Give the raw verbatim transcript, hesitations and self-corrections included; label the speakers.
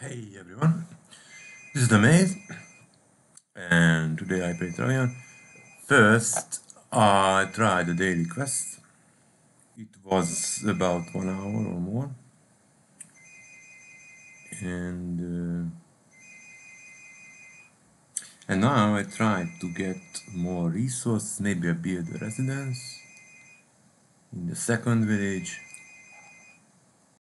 Speaker 1: Hey everyone, this is the maze, and today I play Travian. First, I tried the daily quest. It was about one hour or more, and uh, and now I tried to get more resources. Maybe I build a residence in the second village.